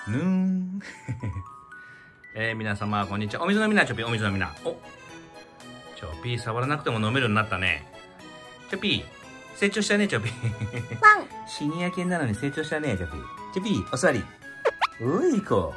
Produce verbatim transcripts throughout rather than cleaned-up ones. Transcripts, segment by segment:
ぬーん。えー、皆様、こんにちは。お水飲みな、チョピー、お水飲みな。おチョピー、触らなくても飲めるようになったね。チョピー、成長したね、チョピー。 ワンシニア犬なのに成長したね、チョピー。チョピー、お座り。ういこ。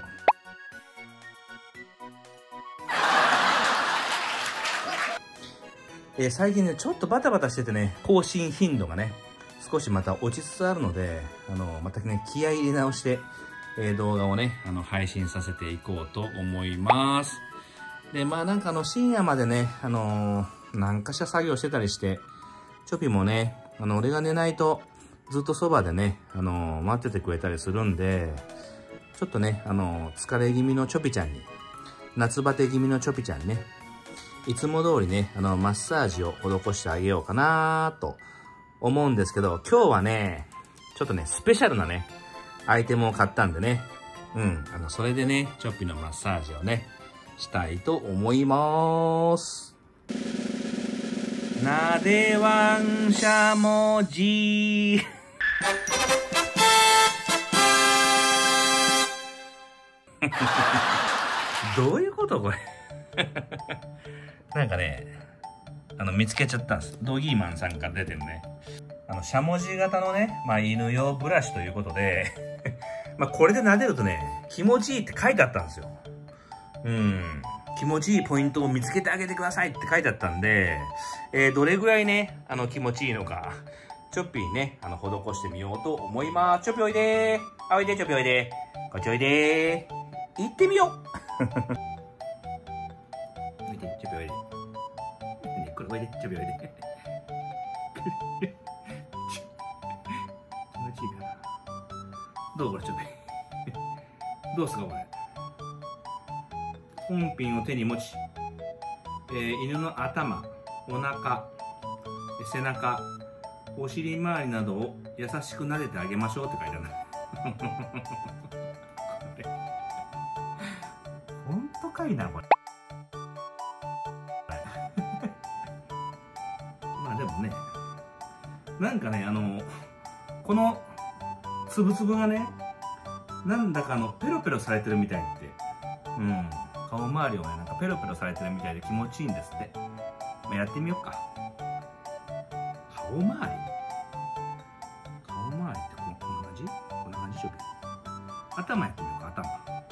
えー、最近ね、ちょっとバタバタしててね、更新頻度がね、少しまた落ちつつあるので、あの、またね、気合い入れ直して、えー、動画をね、あの、配信させていこうと思います。で、まあなんかあの、深夜までね、あのー、なんかしら作業してたりして、チョピもね、あの、俺が寝ないと、ずっとそばでね、あのー、待っててくれたりするんで、ちょっとね、あのー、疲れ気味のチョピちゃんに、夏バテ気味のチョピちゃんにね、いつも通りね、あの、マッサージを施してあげようかなと思うんですけど、今日はね、ちょっとね、スペシャルなね、アイテムを買ったんでね、うん、あの、それでね、チョッピのマッサージをね、したいと思いまーす。なでわんしゃもじどういうことこれなんかね、あの、見つけちゃったんです。ドギーマンさんから出てるね。あの、しゃもじ型のね、まあ、犬用ブラシということで、まあ、これで撫でるとね、気持ちいいって書いてあったんですよ。うん。気持ちいいポイントを見つけてあげてくださいって書いてあったんで、えー、どれぐらいね、あの、気持ちいいのか、チョッピーにね、あの、施してみようと思います。チョッピーおいでー。あ、おいで、チョッピーおいで。こっちおいでー。行ってみよう。おいで、チョッピーおいで。これおいで、チョッピーおいで。気持ちいいかな。どうこれ、チョッピー。どうすか、これ。本品を手に持ち、えー、犬の頭、お腹、背中、お尻周りなどを優しく撫でてあげましょうって書いてあるな。ほんとかいな、これ。まあでもね、なんかね、あの、このつぶつぶがね、なんだかあの、ペロペロされてるみたいって。うん。顔周りをね、なんかペロペロされてるみたいで気持ちいいんですって。まあ、やってみようか。顔周り顔周りってこんこんな感じこんな感じでしょうか。頭やってみようか、頭。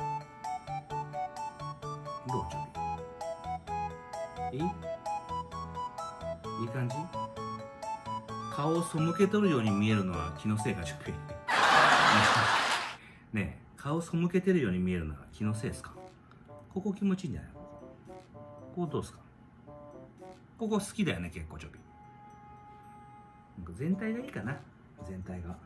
どうちょびいいいい感じ。顔を背けとるように見えるのは気のせいか、ちょびねえ、顔背けてるように見えるのは気のせいですか。ここ気持ちいいんじゃないの。ここどうですか。ここ好きだよね、結構ちょび。全体がいいかな、全体が。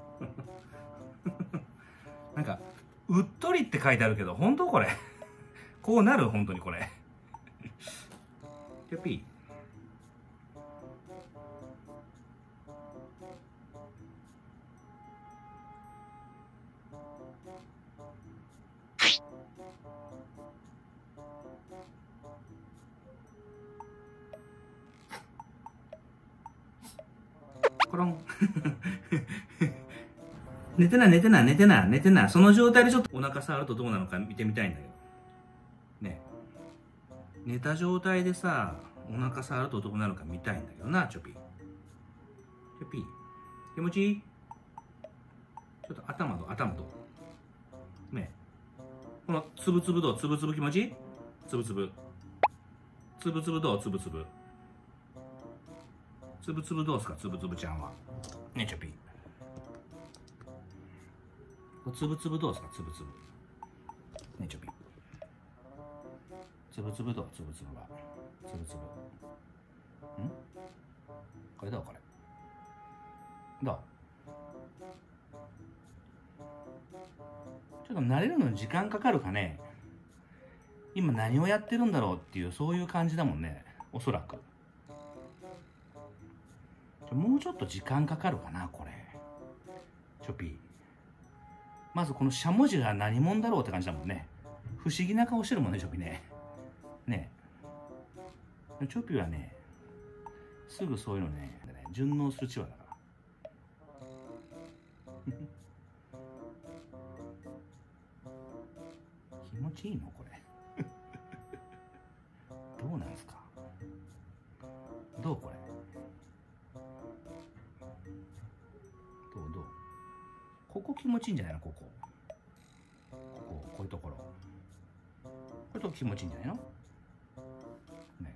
なんか、うっとりって書いてあるけど、本当これ。こうなる本当にこれ。ちょぴー。コロン。寝てない寝てない寝てない寝てない。その状態でちょっとお腹触るとどうなのか見てみたいんだけど。ね。寝た状態でさ、お腹触るとどうなるか見たいんだけどな、チョピー。チョピー。気持ちいい？ちょっと頭と頭と。ね。このつぶつぶどう？つぶつぶ気持ちいい？つぶつぶ。つぶつぶどう？つぶつぶ。つぶつぶどうすか、つぶつぶちゃんは。ねえ、チョピー。つぶつぶどうすか、つぶつぶ。ねえ、チョピー。つぶつぶどう、つぶつぶは。つぶつぶ。んこれどうこれ。どうちょっと慣れるのに時間かかるかね。今何をやってるんだろうっていう、そういう感じだもんね。おそらく。もうちょっと時間かかるかな、これ。チョピー。まずこのしゃもじが何者だろうって感じだもんね。不思議な顔してるもんね、チョピーね。ねえ。チョピーはね、すぐそういうのね、順応するチワだから。 ちいいのこれ。どうなんすか。どうこれ。どうどう。ここ気持ちいいんじゃないのここ。こここういうところ。こういうとこ気持ちいいんじゃないの。ね。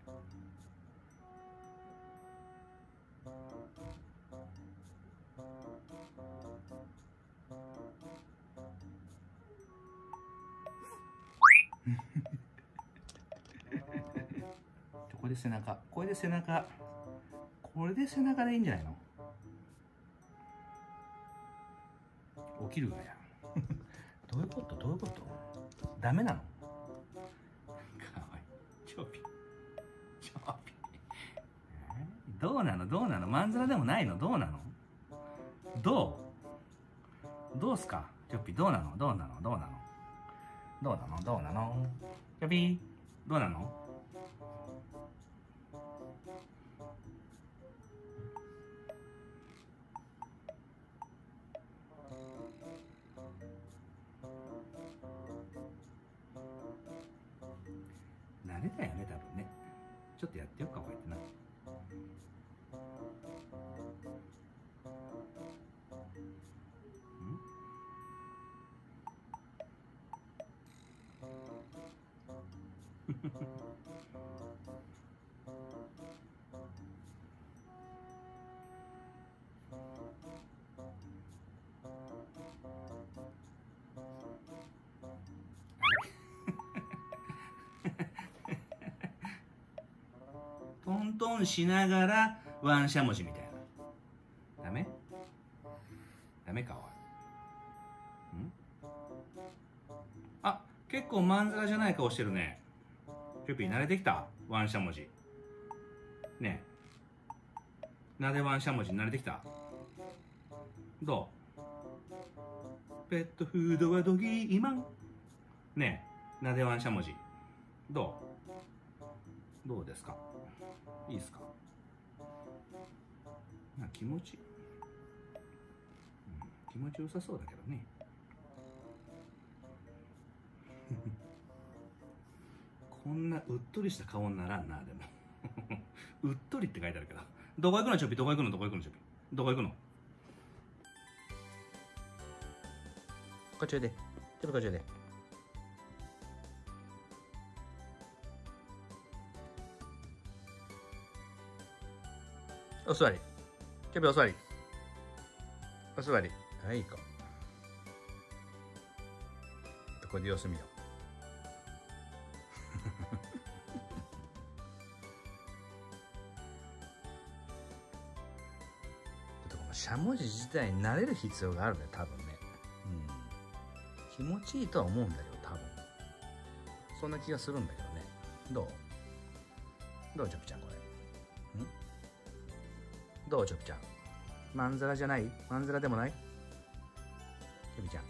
これで背中、これで背中、これで背中でいいんじゃないの。起きるがや。どういうことどういうこと。ダメなの。かわいい。ちょぴ。ちょぴ。どうなのどうなの。まんざらでもないの。どうなの。どうどうすかちょぴ。どうなのどうなのどうなのどうなのどうなのちょぴ。どうなの。慣れだよね多分ね。ちょっとやってよっかこうやってな。トントンしながらワンしゃもじみたいな。ダメ？ダメかおい。ん？あ、結構まんざらじゃない顔してるね。チョピー慣れてきた？ワンしゃもじ。ねえ。なでワンしゃもじに慣れてきた？どう？ペットフードはドギーマン。ねえ。なでワンしゃもじ。どう？どうですか？いいですか？まあ気持ち、うん、気持ちよさそうだけどね。こんなうっとりした顔にならんな。でもうっとりって書いてあるけど。どこ行くのチョピ。どこ行くのどこ行くのチョピ。どこ行くの。こっちおいで。ちょっとこっちおいで。お座り。チョピお座り。お座り。はい、いいか。これで様子見よう。しゃもじ自体に慣れる必要があるね、多分ね。うん。気持ちいいとは思うんだけど、多分。そんな気がするんだけどね。どう？どうチョピちゃんこれ。ん？どうチョピちゃん。まんざらじゃない？まんざらでもない？チョピちゃん。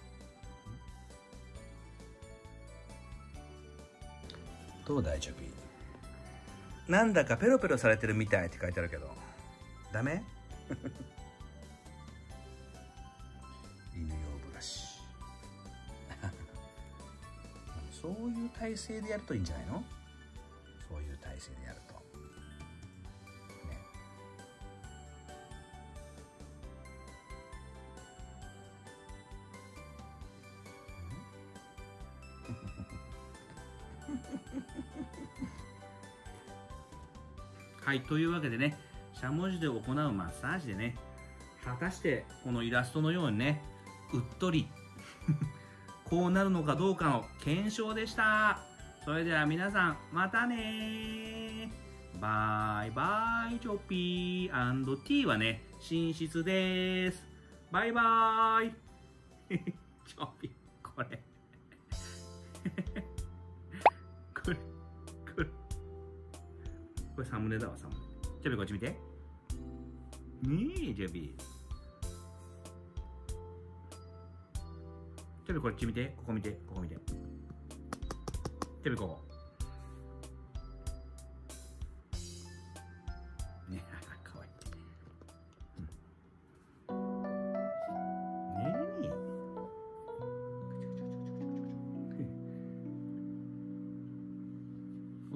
どうだいチョピ。なんだかペロペロされてるみたいって書いてあるけど。ダメ？犬用ブラシ。そういう体勢でやるといいんじゃないの？そういう体勢でやると。ね。はい、というわけでね、しゃもじで行うマッサージでね、果たしてこのイラストのようにね、うっとりこうなるのかどうかの検証でした。それでは皆さんまたねー。バイバイチョピー &T はね寝室です。バイバイチョピこれこれこれこれサムネだわサムネ。チョピこっち見て。ねえチョピちょっとこっち見て、ここ見て、ここ見て。ちょっとここ。ねえ、かわいい。うん、ねえ。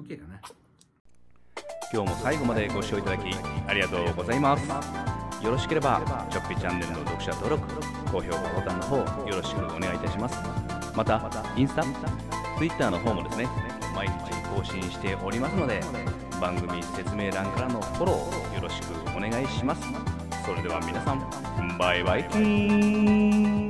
OK かな。今日も最後までご視聴いただきありがとうございます。よろしければちょっぴチャンネルの読者登録、高評価ボタンの方よろしくお願いいたします。またインスタ、Twitter の方もですね、毎日更新しておりますので、番組説明欄からのフォローよろしくお願いします。それでは皆さん、バイバイキーン。